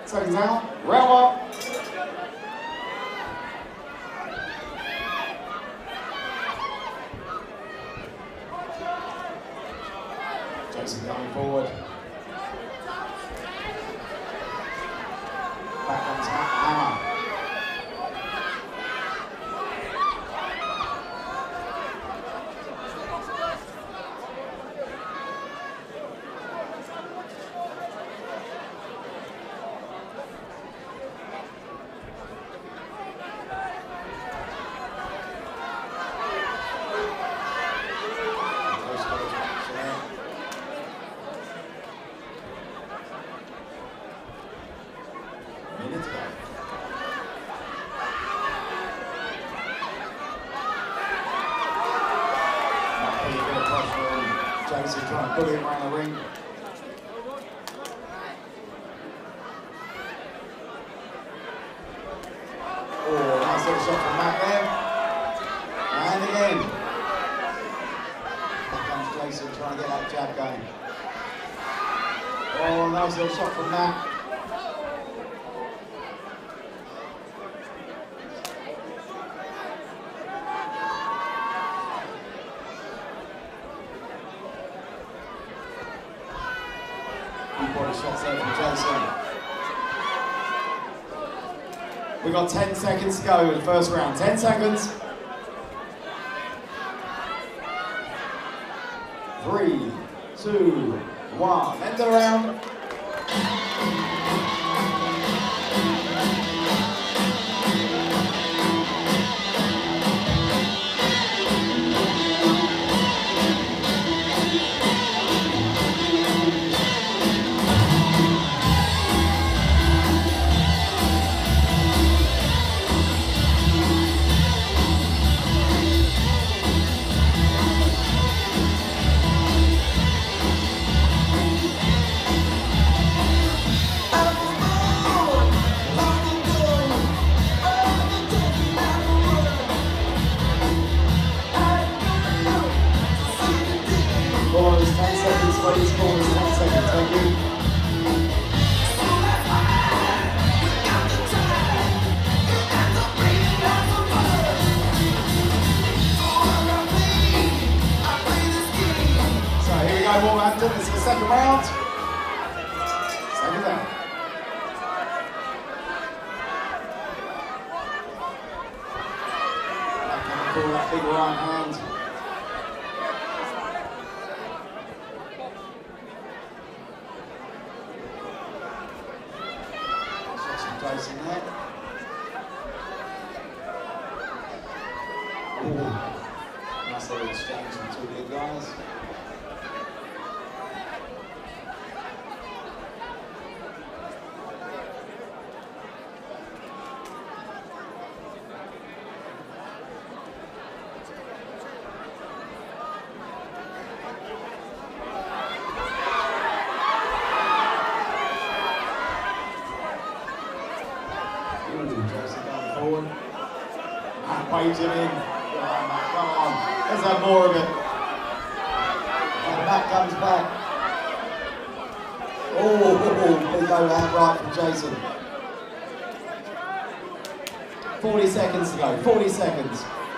Seconds out. Round one. Jason going forward. Back comes Hammer. Jason trying to pull him around the ring. Oh, nice little shot from Matt there. And again. Back comes Jason trying to get that jab going. Oh, nice little shot from Matt. Body shots there from Jason. We've got 10 seconds to go in the first round. 10 seconds. 3, 2, 1. End of the round. Ladies, corners, 10 seconds, thank you. So here we go, Wolverhampton, this is the second round. Second down. Back in the corner, that big right hand. Jason there. Ooh. Nice little exchange from two big guys. Jason going forward. Matt waves him in. Come on, Matt, come on. Let's have more of it. And Matt comes back. Oh, big overhand right from Jason. 40 seconds to go, 40 seconds.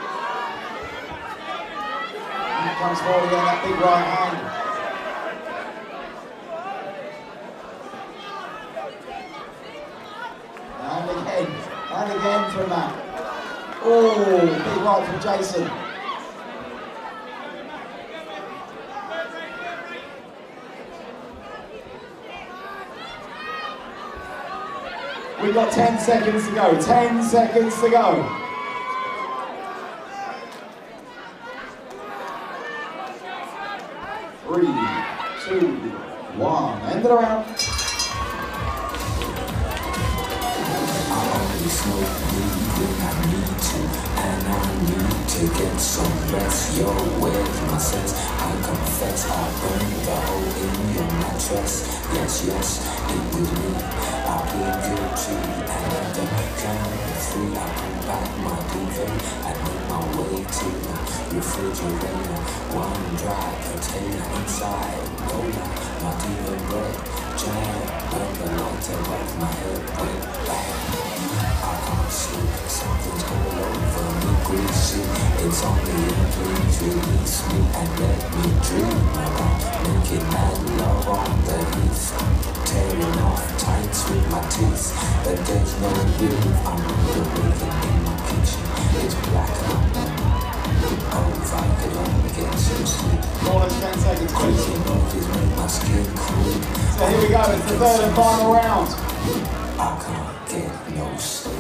Matt comes forward again, that big right hand. And again from Matt. Oh, big right from Jason. We've got 10 seconds to go. 10 seconds to go. 3, 2, 1. End of the round. Smoke weed when I need to, and I need to get some rest. You're with my sense, I confess, I burned the hole in your mattress. Yes, yes, it was me, I plead guilty, and at the count of 3, I pull back my duvet, I make my way to the refrigerator. One dry container inside, roll out my diva bread. jam. When the light above my head went bang. I can't sleep, something's all over me greasy. It's only you, please release me and let me dream about making mad love on the heath. Tearing off tights with my teeth, but there's no relief. I'm awakened in my kitchen, it's blackout. Oh, if I could only get some sleep. More than 10 seconds. Crazy noises make my skin creep. So here we go, it's the third and final round. I can't get no sleep.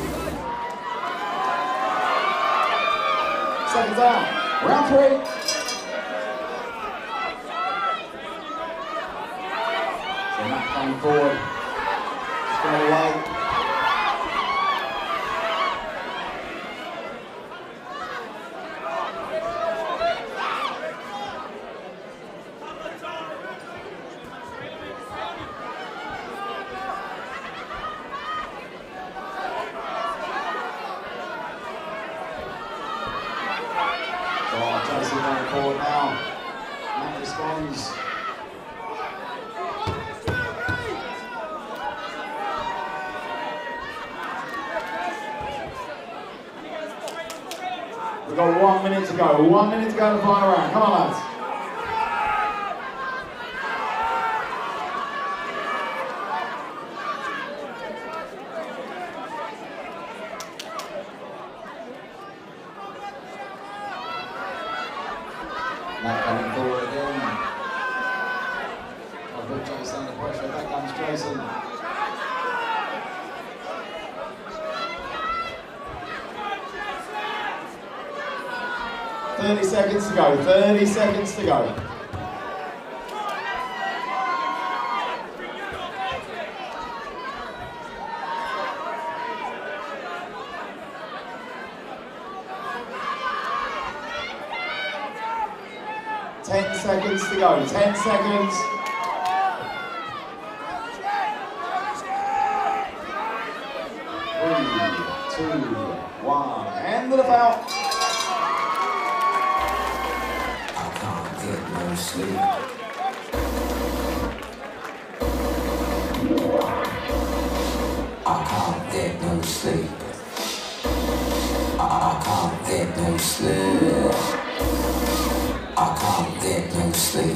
Seconds out. Round 3. So Matt coming forward. Straight away. Jason going forward now. Matt responds. We've got 1 minute to go. 1 minute to go in the final round. Come on, lads. Matt coming forward again. I'll put Jason under pressure. Back comes Jason. "30 seconds to go. 30 seconds to go." Ten seconds to go. 10 seconds. 3, 2, 1. End of the foul. I can't get no sleep. I can't get no sleep. I can't get no sleep. I can't get no sleep.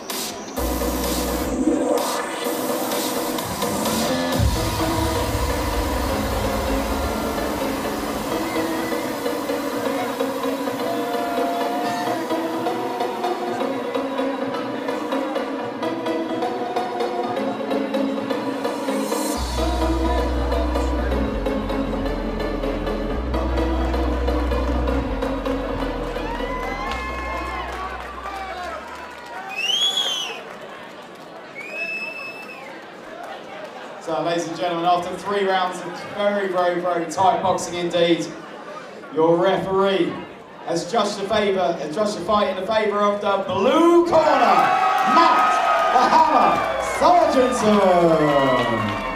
So, ladies and gentlemen, after 3 rounds of very, very, very tight boxing indeed, your referee has judged your fight in the favour of the blue corner, Matt the Hammer Sargentson.